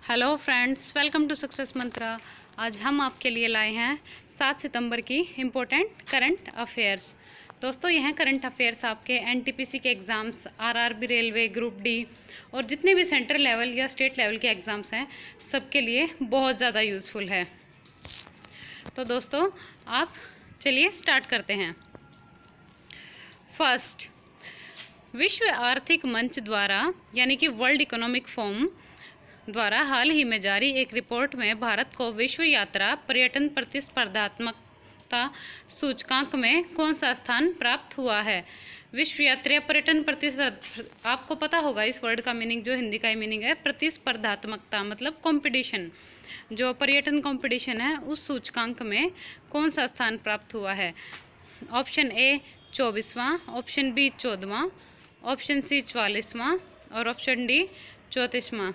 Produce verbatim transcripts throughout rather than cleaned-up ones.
Hello friends, welcome to Success Mantra. आज हम आपके लिए लाए हैं सात सितंबर की इम्पोर्टेंट करंट अफेयर्स। दोस्तों, यह करंट अफेयर्स आपके एनटीपीसी के exams, RRB, railway, group D और जितने भी सेंट्रल लेवल या स्टेट लेवल के एग्ज़ाम्स हैं सबके लिए बहुत ज़्यादा यूज़फुल है। तो दोस्तों, आप चलिए स्टार्ट करते हैं। फर्स्ट, विश्व आर्थिक मंच द्वारा यानी कि वर्ल्ड इकोनॉमिक फोरम द्वारा हाल ही में जारी एक रिपोर्ट में भारत को विश्व यात्रा पर्यटन प्रतिस्पर्धात्मकता सूचकांक में कौन सा स्थान प्राप्त हुआ है। विश्व यात्रा पर्यटन प्रतिस्पर्धा, आपको पता होगा इस वर्ड का मीनिंग, जो हिंदी का मीनिंग है प्रतिस्पर्धात्मकता, मतलब कंपटीशन। जो पर्यटन कंपटीशन है उस सूचकांक में कौन सा स्थान प्राप्त हुआ है। ऑप्शन ए चौबीसवां, ऑप्शन बी चौदहवां, ऑप्शन सी चवालीसवां और ऑप्शन डी चौंतीसवां।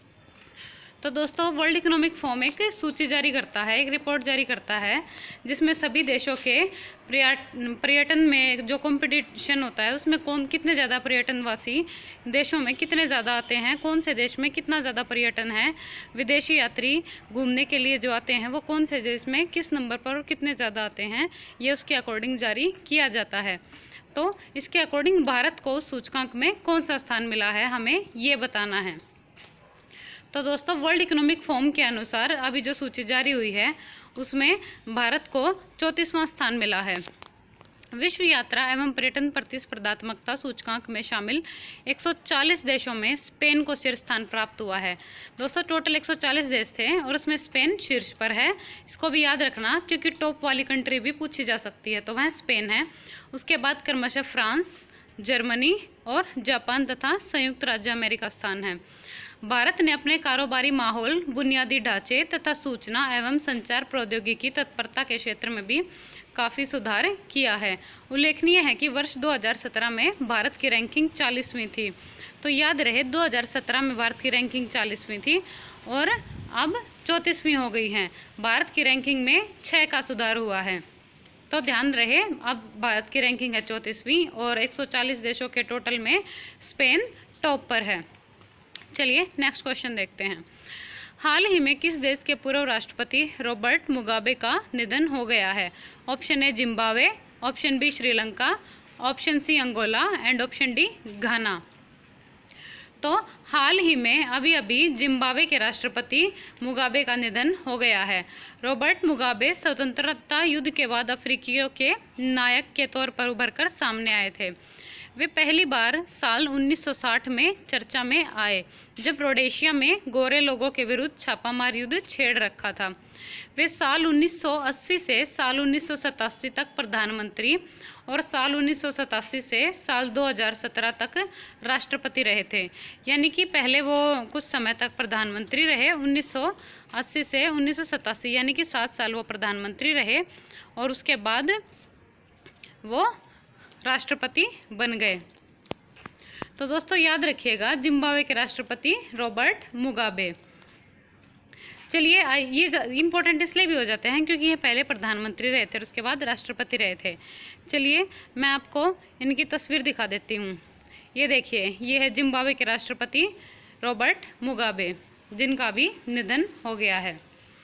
तो दोस्तों, वर्ल्ड इकोनॉमिक फोरम एक सूची जारी करता है, एक रिपोर्ट जारी करता है जिसमें सभी देशों के पर्यटन में जो कंपटीशन होता है उसमें कौन कितने ज़्यादा पर्यटनवासी देशों में कितने ज़्यादा आते हैं, कौन से देश में कितना ज़्यादा पर्यटन है, विदेशी यात्री घूमने के लिए जो आते हैं वो कौन से देश में किस नंबर पर और कितने ज़्यादा आते हैं, ये उसके अकॉर्डिंग जारी किया जाता है। तो इसके अकॉर्डिंग भारत को सूचकांक में कौन सा स्थान मिला है, हमें ये बताना है। तो दोस्तों, वर्ल्ड इकोनॉमिक फोरम के अनुसार अभी जो सूची जारी हुई है उसमें भारत को चौंतीसवां स्थान मिला है। विश्व यात्रा एवं पर्यटन प्रतिस्पर्धात्मकता सूचकांक में शामिल एक सौ चालीस देशों में स्पेन को शीर्ष स्थान प्राप्त हुआ है। दोस्तों, टोटल एक सौ चालीस देश थे और उसमें स्पेन शीर्ष पर है। इसको भी याद रखना क्योंकि टॉप वाली कंट्री भी पूछी जा सकती है, तो वह स्पेन है। उसके बाद क्रमशः फ्रांस, जर्मनी और जापान तथा संयुक्त राज्य अमेरिका स्थान है। भारत ने अपने कारोबारी माहौल, बुनियादी ढांचे तथा सूचना एवं संचार प्रौद्योगिकी तत्परता के क्षेत्र में भी काफ़ी सुधार किया है। उल्लेखनीय है कि वर्ष दो हज़ार सत्रह में भारत की रैंकिंग चालीसवीं थी। तो याद रहे, दो हज़ार सत्रह में भारत की रैंकिंग चालीसवीं थी और अब चौंतीसवीं हो गई है। भारत की रैंकिंग में छः का सुधार हुआ है। तो ध्यान रहे, अब भारत की रैंकिंग है चौंतीसवीं और एक सौ चालीस देशों के टोटल में स्पेन टॉप पर है। चलिए नेक्स्ट क्वेश्चन देखते हैं। हाल ही में किस देश के पूर्व राष्ट्रपति रॉबर्ट मुगाबे का निधन हो गया है। Option A Zimbabwe, option B Sri Lanka, option C Angola and option D Ghana. तो हाल ही में अभी अभी जिम्बाब्वे के राष्ट्रपति मुगाबे का निधन हो गया है। रॉबर्ट मुगाबे स्वतंत्रता युद्ध के बाद अफ्रीकियों के नायक के तौर पर उभर कर सामने आए थे। वे पहली बार साल उन्नीस सौ साठ में चर्चा में आए जब रोडेशिया में गोरे लोगों के विरुद्ध छापामार युद्ध छेड़ रखा था। वे साल उन्नीस सौ अस्सी से साल उन्नीस सौ सतासी तक प्रधानमंत्री और साल उन्नीस सौ सतासी से साल दो हज़ार सत्रह तक राष्ट्रपति रहे थे। यानी कि पहले वो कुछ समय तक प्रधानमंत्री रहे, उन्नीस सौ अस्सी से उन्नीस सौ सतासी यानी कि सात साल वो प्रधानमंत्री रहे और उसके बाद वो राष्ट्रपति बन गए। तो दोस्तों याद रखिएगा, जिम्बाब्वे के राष्ट्रपति रॉबर्ट मुगाबे। चलिए, ये इम्पोर्टेंट इसलिए भी हो जाते हैं क्योंकि ये पहले प्रधानमंत्री रहे थे और उसके बाद राष्ट्रपति रहे थे। चलिए मैं आपको इनकी तस्वीर दिखा देती हूँ। ये देखिए, ये है जिम्बाब्वे के राष्ट्रपति रॉबर्ट मुगाबे, जिनका भी निधन हो गया है।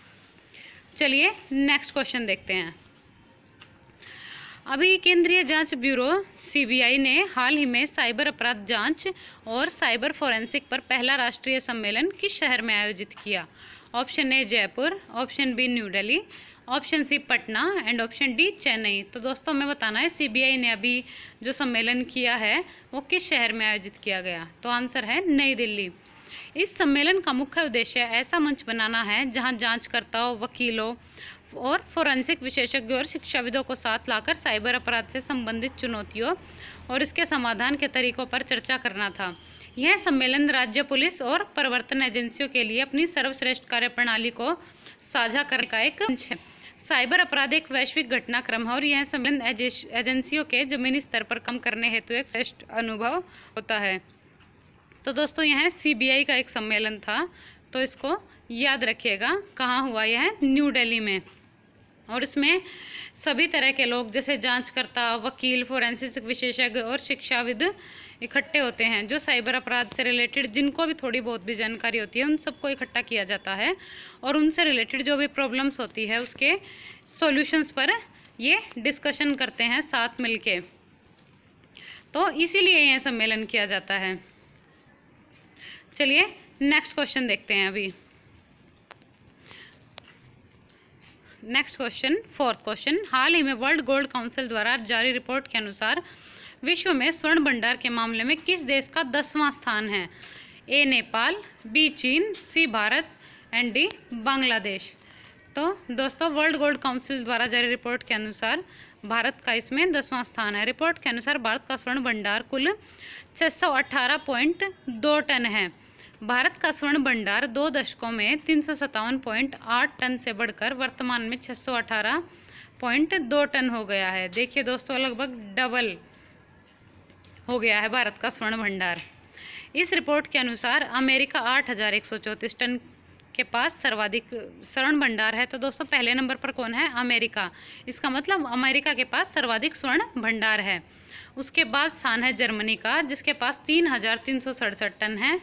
चलिए नेक्स्ट क्वेश्चन देखते हैं। अभी केंद्रीय जांच ब्यूरो सीबीआई ने हाल ही में साइबर अपराध जांच और साइबर फोरेंसिक पर पहला राष्ट्रीय सम्मेलन किस शहर में आयोजित किया। Option A Jaipur, option B New Delhi, option C Patna and option D Chennai. तो दोस्तों हमें बताना है सीबीआई ने अभी जो सम्मेलन किया है वो किस शहर में आयोजित किया गया। तो आंसर है नई दिल्ली। इस सम्मेलन का मुख्य उद्देश्य ऐसा मंच बनाना है जहां जांचकर्ताओं, वकीलों और फोरेंसिक विशेषज्ञों और शिक्षाविदों को साथ लाकर साइबर अपराध से संबंधित चुनौतियों और इसके समाधान के तरीकों पर चर्चा करना था। यह सम्मेलन राज्य पुलिस और प्रवर्तन एजेंसियों के लिए अपनी सर्वश्रेष्ठ कार्यप्रणाली को साझा करने का एक मंच है। साइबर अपराध एक वैश्विक घटनाक्रम है और यह सम्मेलन एजेंसियों के जमीनी स्तर पर काम करने हेतु एक श्रेष्ठ अनुभव होता है। तो दोस्तों यह सीबीआई का एक सम्मेलन था, तो इसको याद रखिएगा। कहाँ हुआ यह? न्यू दिल्ली में। और इसमें सभी तरह के लोग जैसे जांचकर्ता, वकील, फोरेंसिक विशेषज्ञ और शिक्षाविद इकट्ठे होते हैं, जो साइबर अपराध से रिलेटेड जिनको भी थोड़ी बहुत भी जानकारी होती है उन सबको इकट्ठा किया जाता है और उनसे रिलेटेड जो भी प्रॉब्लम्स होती है उसके सॉल्यूशंस पर ये डिस्कशन करते हैं साथ मिलके, तो इसीलिए यह सम्मेलन किया जाता है। चलिए नेक्स्ट क्वेश्चन देखते हैं अभी। नेक्स्ट क्वेश्चन, फोर्थ क्वेश्चन, हाल ही में वर्ल्ड गोल्ड काउंसिल द्वारा जारी रिपोर्ट के अनुसार विश्व में स्वर्ण भंडार के मामले में किस देश का दसवां स्थान है? ए नेपाल, बी चीन, C Bharat and D Bangladesh. तो दोस्तों वर्ल्ड गोल्ड काउंसिल द्वारा जारी रिपोर्ट के अनुसार भारत का इसमें दसवां स्थान है। रिपोर्ट के अनुसार भारत का स्वर्ण भंडार कुल छः सौ अठारह पॉइंट दो टन है। भारत का स्वर्ण भंडार दो दशकों में तीन सौ सत्तावन पॉइंट आठ टन से बढ़कर वर्तमान में छः सौ अठारह पॉइंट दो टन हो गया है। देखिए दोस्तों लगभग डबल हो गया है भारत का स्वर्ण भंडार। इस रिपोर्ट के अनुसार अमेरिका आठ हज़ार एक सौ चौंतीस टन के पास सर्वाधिक स्वर्ण भंडार है। तो दोस्तों पहले नंबर पर कौन है? अमेरिका। इसका मतलब अमेरिका के पास सर्वाधिक स्वर्ण भंडार है। उसके बाद स्थान है जर्मनी का, जिसके पास तीन हज़ार तीन सौ सड़सठ टन है।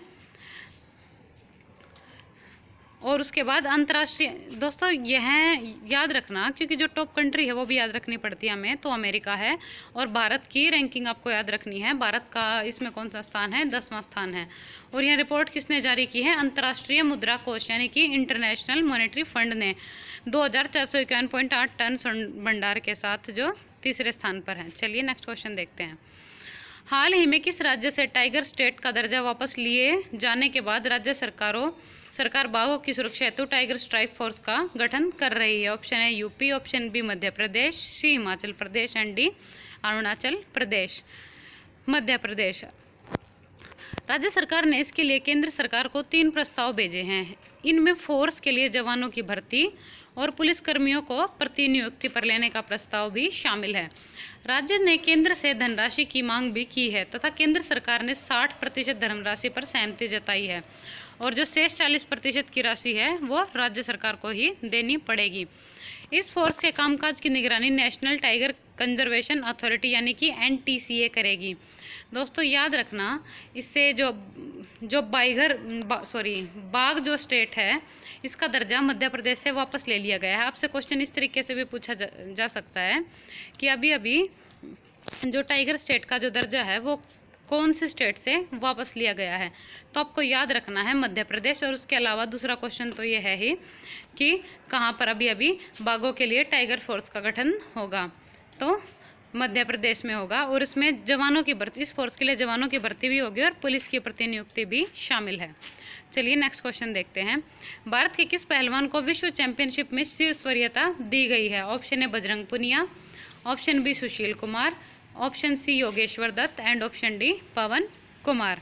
और उसके बाद अंतर्राष्ट्रीय, दोस्तों यह याद रखना क्योंकि जो टॉप कंट्री है वो भी याद रखनी पड़ती है हमें, तो अमेरिका है। और भारत की रैंकिंग आपको याद रखनी है। भारत का इसमें कौन सा स्थान है? दसवां स्थान है। और यह रिपोर्ट किसने जारी की है? अंतर्राष्ट्रीय मुद्रा कोष यानी कि इंटरनेशनल मॉनेटरी फंड ने दो हज़ार चार सौ इक्यावन पॉइंट आठ टन स्वर्ण भंडार के साथ जो तीसरे स्थान पर है। चलिए नेक्स्ट क्वेश्चन देखते हैं। हाल ही में किस राज्य से टाइगर स्टेट का दर्जा वापस लिए जाने के बाद राज्य सरकारों सरकार बाघों की सुरक्षा हेतु टाइगर स्ट्राइक फोर्स का गठन कर रही है? ऑप्शन है UP, option B Madhya Pradesh, C Himachal Pradesh and D Arunachal Pradesh. Madhya Pradesh. राज्य सरकार ने इसके लिए केंद्र सरकार को तीन प्रस्ताव भेजे हैं। इनमें फोर्स के लिए जवानों की भर्ती और पुलिस कर्मियों को प्रतिनियुक्ति पर लेने का प्रस्ताव भी शामिल है। राज्य ने केंद्र से धनराशि की मांग भी की है तथा केंद्र सरकार ने साठ प्रतिशत धनराशि पर सहमति जताई है और जो शेष चालीस प्रतिशत की राशि है वो राज्य सरकार को ही देनी पड़ेगी। इस फोर्स के कामकाज की निगरानी नेशनल टाइगर कंजर्वेशन अथॉरिटी यानी कि एन टी सी ए करेगी। दोस्तों याद रखना, इससे जो जो बाइगर बा, सॉरी बाघ जो स्टेट है इसका दर्जा मध्य प्रदेश से वापस ले लिया गया है। आपसे क्वेश्चन इस तरीके से भी पूछा जा, जा सकता है कि अभी अभी जो टाइगर स्टेट का जो दर्जा है वो कौन से स्टेट से वापस लिया गया है? तो आपको याद रखना है मध्य प्रदेश। और उसके अलावा दूसरा क्वेश्चन तो ये है ही कि कहाँ पर अभी अभी बाघों के लिए टाइगर फोर्स का गठन होगा? तो मध्य प्रदेश में होगा। और इसमें जवानों की भर्ती, इस फोर्स के लिए जवानों की भर्ती भी होगी और पुलिस की प्रतिनियुक्ति भी शामिल है। चलिए नेक्स्ट क्वेश्चन देखते हैं। भारत के किस पहलवान को विश्व चैंपियनशिप में शीर्ष वरीयता दी गई है? Option A Bajrang Punia, option B Sushil Kumar, option C Yogeshwar Dutt and option D Pawan Kumar.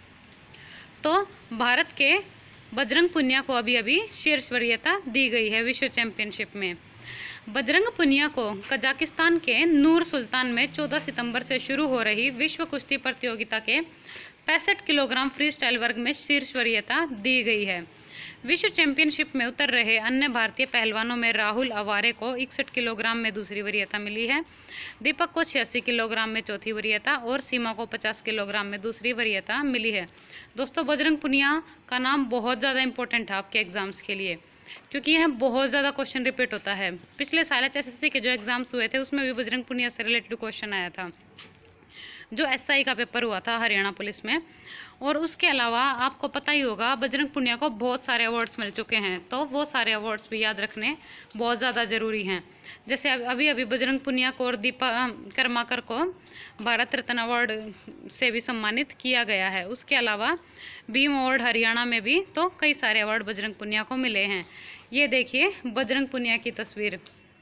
तो भारत के बजरंग पुनिया को अभी अभी शीर्ष वरीयता दी गई है विश्व चैंपियनशिप में। बजरंग पुनिया को कजाकिस्तान के नूर सुल्तान में चौदह सितंबर से शुरू हो रही विश्व कुश्ती प्रतियोगिता के पैंसठ किलोग्राम फ्री स्टाइल वर्ग में शीर्ष वरीयता दी गई है। विश्व चैंपियनशिप में उतर रहे अन्य भारतीय पहलवानों में राहुल अवारे को इकसठ किलोग्राम में दूसरी वरीयता मिली है, दीपक को छियासी किलोग्राम में चौथी वरीयता और सीमा को पचास किलोग्राम में दूसरी वरीयता मिली है। दोस्तों बजरंग पुनिया का नाम बहुत ज़्यादा इंपॉर्टेंट है आपके एग्जाम्स के लिए, क्योंकि यह बहुत ज़्यादा क्वेश्चन रिपीट होता है। पिछले साल एच एस एस सी के जो एग्जाम्स हुए थे उसमें भी बजरंग पुनिया से रिलेटेड क्वेश्चन आया था, जो एस आई का पेपर हुआ था हरियाणा पुलिस में। और उसके अलावा आपको पता ही होगा बजरंग पुनिया को बहुत सारे अवार्ड्स मिल चुके हैं, तो वो सारे अवार्ड्स भी याद रखने बहुत ज़्यादा ज़रूरी हैं। जैसे अभी अभी बजरंग पुनिया को और दीपा कर्माकर को भारत रत्न अवार्ड से भी सम्मानित किया गया है। उसके अलावा भीम अवार्ड हरियाणा में भी तो कई सारे अवार्ड बजरंग पुनिया को मिले हैं। ये देखिए बजरंग पुनिया की तस्वीर।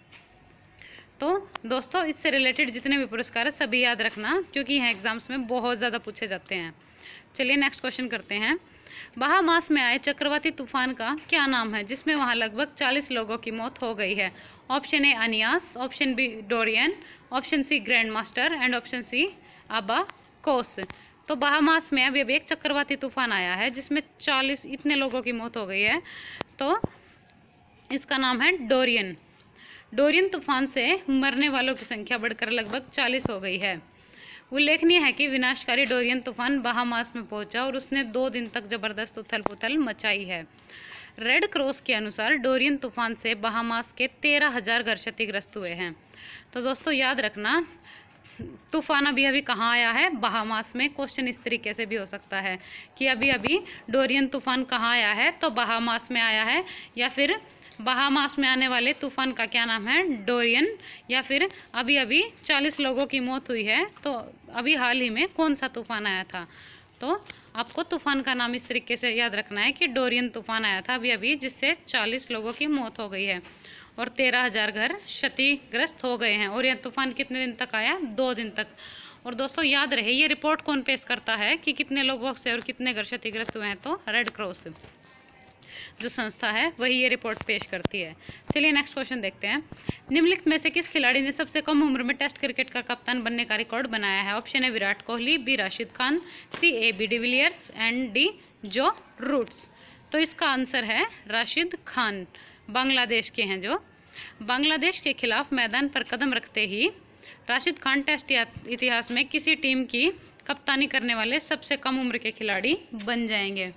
तो दोस्तों इससे रिलेटेड जितने भी पुरस्कार है सभी याद रखना, क्योंकि यह एग्जाम्स में बहुत ज़्यादा पूछे जाते हैं। चलिए नेक्स्ट क्वेश्चन करते हैं। बहामास में आए चक्रवाती तूफान का क्या नाम है जिसमें वहां लगभग चालीस लोगों की मौत हो गई है? ऑप्शन ए अनियास, option B Dorian, option C grand master and option C आबा कोस। तो बहामास में अभी अभी एक चक्रवाती तूफान आया है जिसमें चालीस इतने लोगों की मौत हो गई है, तो इसका नाम है डोरियन। डोरियन तूफान से मरने वालों की संख्या बढ़कर लगभग चालीस हो गई है। उल्लेखनीय है कि विनाशकारी डोरियन तूफान बहामास में पहुंचा और उसने दो दिन तक जबरदस्त उथल पुथल मचाई है। रेड क्रॉस के अनुसार डोरियन तूफान से बहामास के तेरह हजार घर क्षतिग्रस्त हुए हैं। तो दोस्तों याद रखना, तूफान अभी अभी कहाँ आया है? बहामास में। क्वेश्चन इस तरीके से भी हो सकता है कि अभी अभी डोरियन तूफान कहाँ आया है, तो बहामास में आया है, या फिर बहामास में आने वाले तूफान का क्या नाम है? डोरियन। या फिर अभी अभी चालीस लोगों की मौत हुई है, तो अभी हाल ही में कौन सा तूफान आया था? तो आपको तूफान का नाम इस तरीके से याद रखना है कि डोरियन तूफान आया था अभी अभी, जिससे चालीस लोगों की मौत हो गई है और तेरह हजार घर क्षतिग्रस्त हो गए हैं। और यह तूफान कितने दिन तक आया? दो दिन तक। और दोस्तों याद रहे, ये रिपोर्ट कौन पेश करता है कि कितने लोगों से और कितने घर क्षतिग्रस्त हुए हैं? तो रेड क्रॉस जो संस्था है वही ये रिपोर्ट पेश करती है। चलिए नेक्स्ट क्वेश्चन देखते हैं। निम्नलिखित में से किस खिलाड़ी ने सबसे कम उम्र में टेस्ट क्रिकेट का कप्तान बनने का रिकॉर्ड बनाया है? ऑप्शन है Virat Kohli, B Rashid Khan, C A B de Villiers and D Joe Roots. तो इसका आंसर है राशिद खान, बांग्लादेश के हैं जो। बांग्लादेश के खिलाफ मैदान पर कदम रखते ही राशिद खान टेस्ट इतिहास में किसी टीम की कप्तानी करने वाले सबसे कम उम्र के खिलाड़ी बन जाएंगे।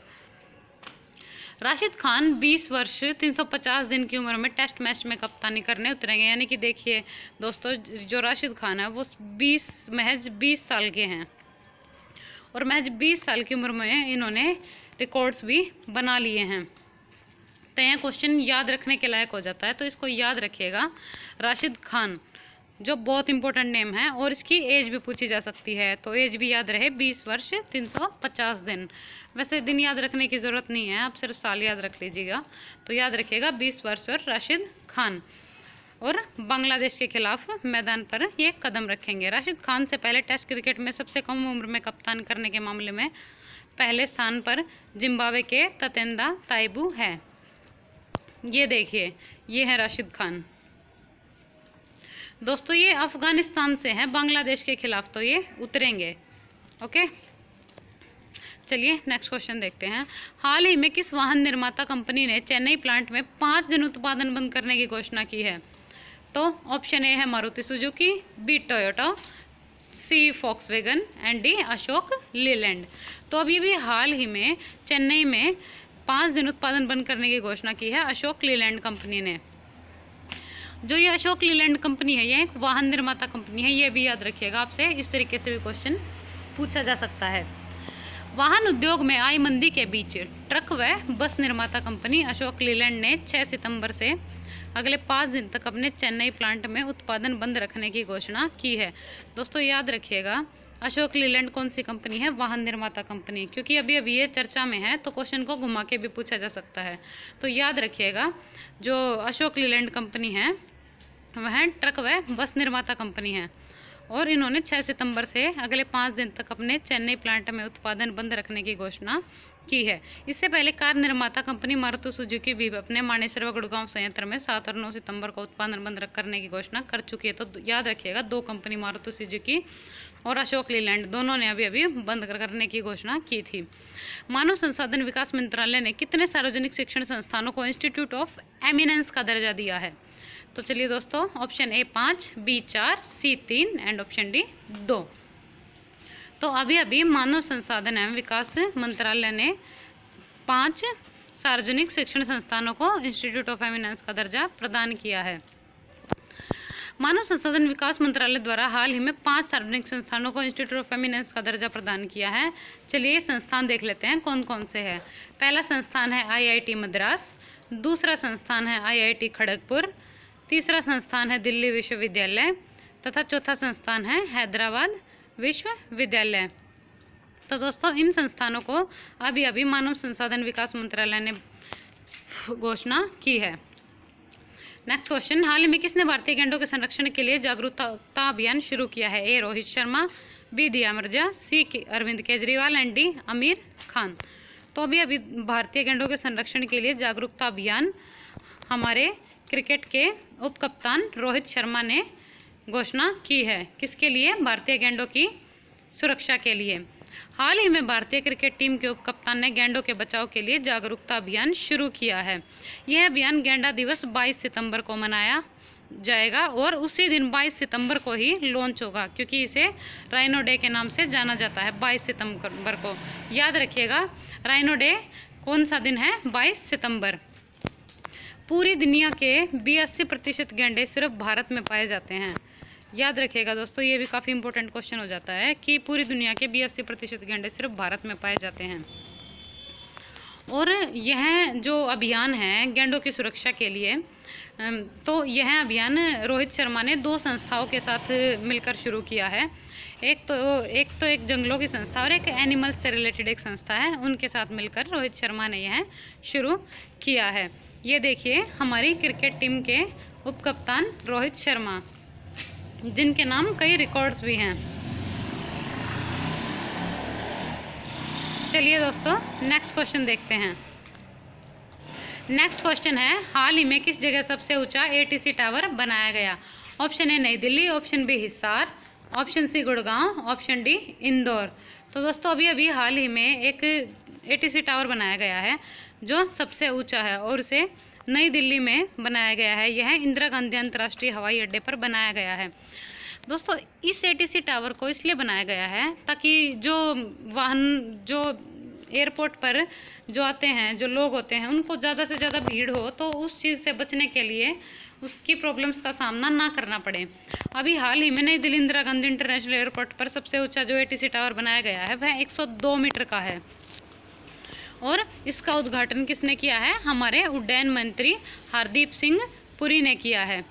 राशिद खान बीस वर्ष तीन सौ पचास दिन की उम्र में टेस्ट मैच में कप्तानी करने उतरेंगे। यानी कि देखिए दोस्तों, जो राशिद खान है वो बीस महज बीस साल के हैं और महज बीस साल की उम्र में इन्होंने रिकॉर्ड्स भी बना लिए हैं। तो यह क्वेश्चन याद रखने के लायक हो जाता है, तो इसको याद रखिएगा। राशिद खान जो बहुत इंपॉर्टेंट नेम है, और इसकी एज भी पूछी जा सकती है, तो एज भी याद रहे बीस वर्ष तीन सौ पचास दिन। वैसे दिन याद रखने की ज़रूरत नहीं है, आप सिर्फ साल याद रख लीजिएगा। तो याद रखिएगा बीस वर्ष और राशिद खान, और बांग्लादेश के खिलाफ मैदान पर ये कदम रखेंगे। राशिद खान से पहले टेस्ट क्रिकेट में सबसे कम उम्र में कप्तान करने के मामले में पहले स्थान पर जिम्बाब्वे के ततेंदा ताइबू है। ये देखिए, ये है राशिद खान। दोस्तों ये अफगानिस्तान से हैं, बांग्लादेश के खिलाफ तो ये उतरेंगे। ओके, चलिए नेक्स्ट क्वेश्चन देखते हैं। हाल ही में किस वाहन निर्माता कंपनी ने चेन्नई प्लांट में पाँच दिन उत्पादन बंद करने की घोषणा की है? तो ऑप्शन ए है Maruti Suzuki, B Toyota, C Volkswagen and D Ashok Leyland. तो अभी भी हाल ही में चेन्नई में पाँच दिन उत्पादन बंद करने की घोषणा की है अशोक लीलैंड कंपनी ने। जो ये अशोक लीलैंड कंपनी है, ये एक वाहन निर्माता कंपनी है, ये भी याद रखिएगा। आपसे इस तरीके से भी क्वेश्चन पूछा जा सकता है। वाहन उद्योग में आई मंदी के बीच ट्रक व बस निर्माता कंपनी अशोक लीलैंड ने छह सितंबर से अगले पाँच दिन तक अपने चेन्नई प्लांट में उत्पादन बंद रखने की घोषणा की है। दोस्तों याद रखिएगा, अशोक लीलैंड कौन सी कंपनी है? वाहन निर्माता कंपनी। क्योंकि अभी अभी ये चर्चा में है, तो क्वेश्चन को घुमा के भी पूछा जा सकता है। तो याद रखिएगा, जो अशोक लीलैंड कंपनी है वह ट्रक व बस निर्माता कंपनी है, और इन्होंने छह सितंबर से अगले पाँच दिन तक अपने चेन्नई प्लांट में उत्पादन बंद रखने की घोषणा की है। इससे पहले कार निर्माता कंपनी मारुति सुजुकी भी अपने मानेसर व गुड़गांव संयंत्र में सात और नौ सितंबर को उत्पादन बंद करने की घोषणा कर चुकी है। तो याद रखिएगा, दो कंपनी मारुति सुजुकी और अशोक लीलैंड दोनों ने अभी अभी बंद करने की घोषणा की थी। मानव संसाधन विकास मंत्रालय ने कितने सार्वजनिक शिक्षण संस्थानों को इंस्टीट्यूट ऑफ एमिनेंस का दर्जा दिया है? तो चलिए दोस्तों, ऑप्शन ए पाँच, बी चार, सी तीन एंड ऑप्शन डी दो। तो अभी अभी मानव संसाधन एवं विकास मंत्रालय ने पांच सार्वजनिक शिक्षण संस्थानों को इंस्टीट्यूट ऑफ एमिनेंस का दर्जा प्रदान किया है। मानव संसाधन विकास मंत्रालय द्वारा हाल ही में पांच सार्वजनिक संस्थानों को इंस्टीट्यूट ऑफ एमिनेंस का दर्जा प्रदान किया है। चलिए संस्थान देख लेते हैं कौन कौन से हैं। पहला संस्थान है आई आई टी मद्रास, दूसरा संस्थान है आई आई टी खड़गपुर, तीसरा संस्थान है दिल्ली विश्वविद्यालय तथा चौथा संस्थान है हैदराबाद विश्वविद्यालय। तो दोस्तों इन संस्थानों को अभी अभी मानव संसाधन विकास मंत्रालय ने घोषणा की है। नेक्स्ट क्वेश्चन, हाल ही में किसने भारतीय गैंडों के संरक्षण के लिए जागरूकता अभियान शुरू किया है? ए Rohit Sharma, B Dia Mirza, C Arvind Kejriwal and D Aamir Khan. तो अभी अभी भारतीय गैंडों के संरक्षण के लिए जागरूकता अभियान हमारे क्रिकेट के उप कप्तान रोहित शर्मा ने घोषणा की है। किसके लिए? भारतीय गैंडों की सुरक्षा के लिए। हाल ही में भारतीय क्रिकेट टीम के उप कप्तान ने गैंडों के बचाव के लिए जागरूकता अभियान शुरू किया है। यह अभियान गैंडा दिवस बाईस सितंबर को मनाया जाएगा और उसी दिन बाईस सितंबर को ही लॉन्च होगा, क्योंकि इसे राइनो डे के नाम से जाना जाता है। बाईस सितंबर को याद रखिएगा, राइनो डे कौन सा दिन है? बाईस सितंबर। पूरी दुनिया के बयासी प्रतिशत गैंडे सिर्फ भारत में पाए जाते हैं। याद रखिएगा दोस्तों, ये भी काफ़ी इंपॉर्टेंट क्वेश्चन हो जाता है कि पूरी दुनिया के बयासी प्रतिशत गैंडे सिर्फ भारत में पाए जाते हैं। और यह जो अभियान है गैंडों की सुरक्षा के लिए, तो यह अभियान रोहित शर्मा ने दो संस्थाओं के साथ मिलकर शुरू किया है। एक तो एक तो एक जंगलों की संस्था और एक एनिमल्स से रिलेटेड एक संस्था है, उनके साथ मिलकर रोहित शर्मा ने यह शुरू किया है। ये देखिए हमारी क्रिकेट टीम के उपकप्तान रोहित शर्मा, जिनके नाम कई रिकॉर्ड्स भी हैं। चलिए दोस्तों नेक्स्ट क्वेश्चन देखते हैं। नेक्स्ट क्वेश्चन है, हाल ही में किस जगह सबसे ऊंचा एटीसी टावर बनाया गया? Option A Nai Delhi, option B Hisar, option C Gurgaon, option D Indore. तो दोस्तों अभी अभी हाल ही में एक एटीसी टावर बनाया गया है जो सबसे ऊंचा है और उसे नई दिल्ली में बनाया गया है। यह इंदिरा गांधी अंतर्राष्ट्रीय हवाई अड्डे पर बनाया गया है। दोस्तों इस एटीसी टावर को इसलिए बनाया गया है ताकि जो वाहन जो एयरपोर्ट पर जो आते हैं, जो लोग होते हैं, उनको ज़्यादा से ज़्यादा भीड़ हो तो उस चीज़ से बचने के लिए उसकी प्रॉब्लम्स का सामना ना करना पड़े। अभी हाल ही में नई दिल्ली इंदिरा गांधी इंटरनेशनल एयरपोर्ट पर सबसे ऊंचा जो एटीसी टावर बनाया गया है वह एक सौ दो मीटर का है और इसका उद्घाटन किसने किया है? हमारे उड्डयन मंत्री हरदीप सिंह पुरी ने किया है।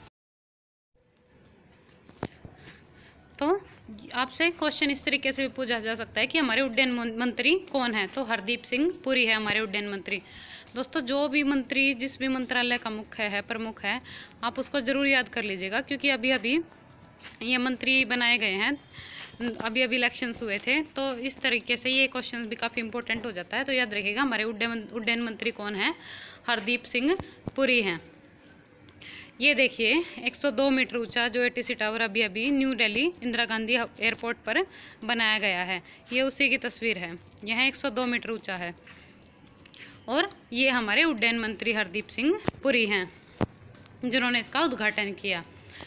तो आपसे क्वेश्चन इस तरीके से भी पूछा जा सकता है कि हमारे उड्डयन मंत्री कौन है? तो हरदीप सिंह पुरी है हमारे उड्डयन मंत्री। दोस्तों जो भी मंत्री जिस भी मंत्रालय का मुख्य है, प्रमुख है, आप उसको ज़रूर याद कर लीजिएगा, क्योंकि अभी अभी ये मंत्री बनाए गए हैं, अभी अभी इलेक्शंस हुए थे, तो इस तरीके से ये क्वेश्चन भी काफ़ी इंपॉर्टेंट हो जाता है। तो याद रखिएगा हमारे उड्डयन उड्डयन मंत्री कौन है? हरदीप सिंह पुरी हैं। ये देखिए एक सौ दो मीटर ऊंचा जो एटीसी टावर अभी अभी न्यू दिल्ली इंदिरा गांधी एयरपोर्ट पर बनाया गया है, ये उसी की तस्वीर है। यह एक सौ दो मीटर ऊंचा है और ये हमारे उड्डयन मंत्री हरदीप सिंह पुरी हैं जिन्होंने इसका उद्घाटन किया।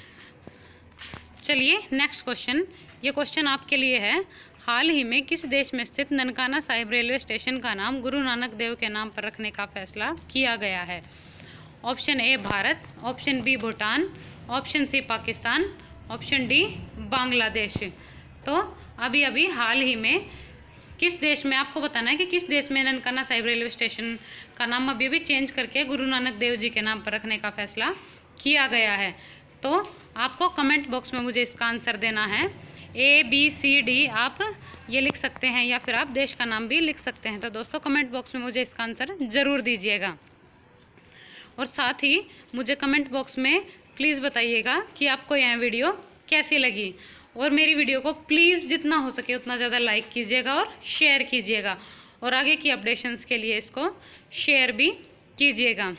चलिए नेक्स्ट क्वेश्चन, ये क्वेश्चन आपके लिए है। हाल ही में किस देश में स्थित ननकाना साहिब रेलवे स्टेशन का नाम गुरु नानक देव के नाम पर रखने का फैसला किया गया है? Option A Bharat, option B Bhutan, option C Pakistan, option D Bangladesh. तो अभी अभी हाल ही में किस देश में, आपको बताना है कि किस देश में ननकाना साहिब रेलवे स्टेशन का नाम अभी अभी चेंज करके गुरु नानक देव जी के नाम पर रखने का फैसला किया गया है। तो आपको कमेंट बॉक्स में मुझे इसका आंसर देना है। ए बी सी डी आप ये लिख सकते हैं या फिर आप देश का नाम भी लिख सकते हैं। तो दोस्तों कमेंट बॉक्स में मुझे इसका आंसर ज़रूर दीजिएगा और साथ ही मुझे कमेंट बॉक्स में प्लीज़ बताइएगा कि आपको यह वीडियो कैसी लगी और मेरी वीडियो को प्लीज़ जितना हो सके उतना ज़्यादा लाइक कीजिएगा और शेयर कीजिएगा और आगे की अपडेशंस के लिए इसको शेयर भी कीजिएगा।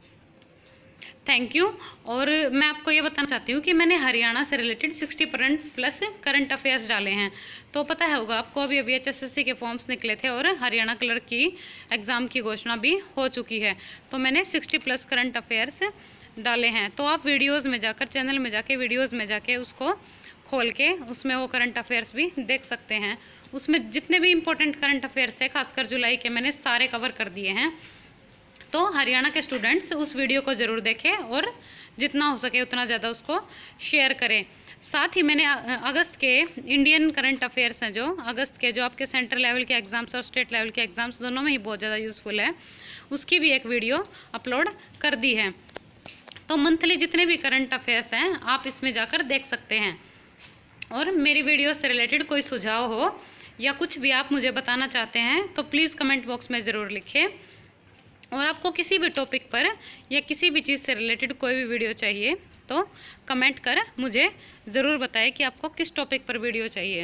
Thank you. और मैं आपको ये बताना चाहती हूँ कि मैंने हरियाणा से related sixty percent plus current affairs डाले हैं। तो पता है होगा आपको अभी अभी एच एस एस सी के फॉर्म्स निकले थे और हरियाणा क्लर्क की एग्ज़ाम की घोषणा भी हो चुकी है। तो मैंने सिक्सटी प्लस करंट अफेयर्स डाले हैं। तो आप वीडियोज़ में जाकर, चैनल में जाके, वीडियोज़ में जाके उसको खोल के उसमें वो करंट अफेयर्स भी देख सकते हैं। उसमें जितने भी इम्पोर्टेंट करंट अफेयर्स है खासकर जुलाई के, मैंने सारे कवर कर दिए हैं। तो हरियाणा के स्टूडेंट्स उस वीडियो को ज़रूर देखें और जितना हो सके उतना ज़्यादा उसको शेयर करें। साथ ही मैंने अगस्त के इंडियन करंट अफेयर्स हैं, जो अगस्त के जो आपके सेंट्रल लेवल के एग्ज़ाम्स और स्टेट लेवल के एग्ज़ाम्स दोनों में ही बहुत ज़्यादा यूज़फुल है, उसकी भी एक वीडियो अपलोड कर दी है। तो मंथली जितने भी करंट अफेयर्स हैं आप इसमें जाकर देख सकते हैं। और मेरी वीडियो से रिलेटेड कोई सुझाव हो या कुछ भी आप मुझे बताना चाहते हैं तो प्लीज़ कमेंट बॉक्स में ज़रूर लिखें। और आपको किसी भी टॉपिक पर या किसी भी चीज़ से रिलेटेड कोई भी वीडियो चाहिए तो कमेंट कर मुझे ज़रूर बताएं कि आपको किस टॉपिक पर वीडियो चाहिए,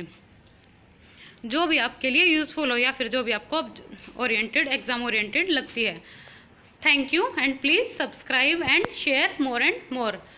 जो भी आपके लिए यूज़फुल हो या फिर जो भी आपको ओरिएंटेड, एग्ज़ाम ओरिएंटेड लगती है। Thank you and please subscribe and share more and more.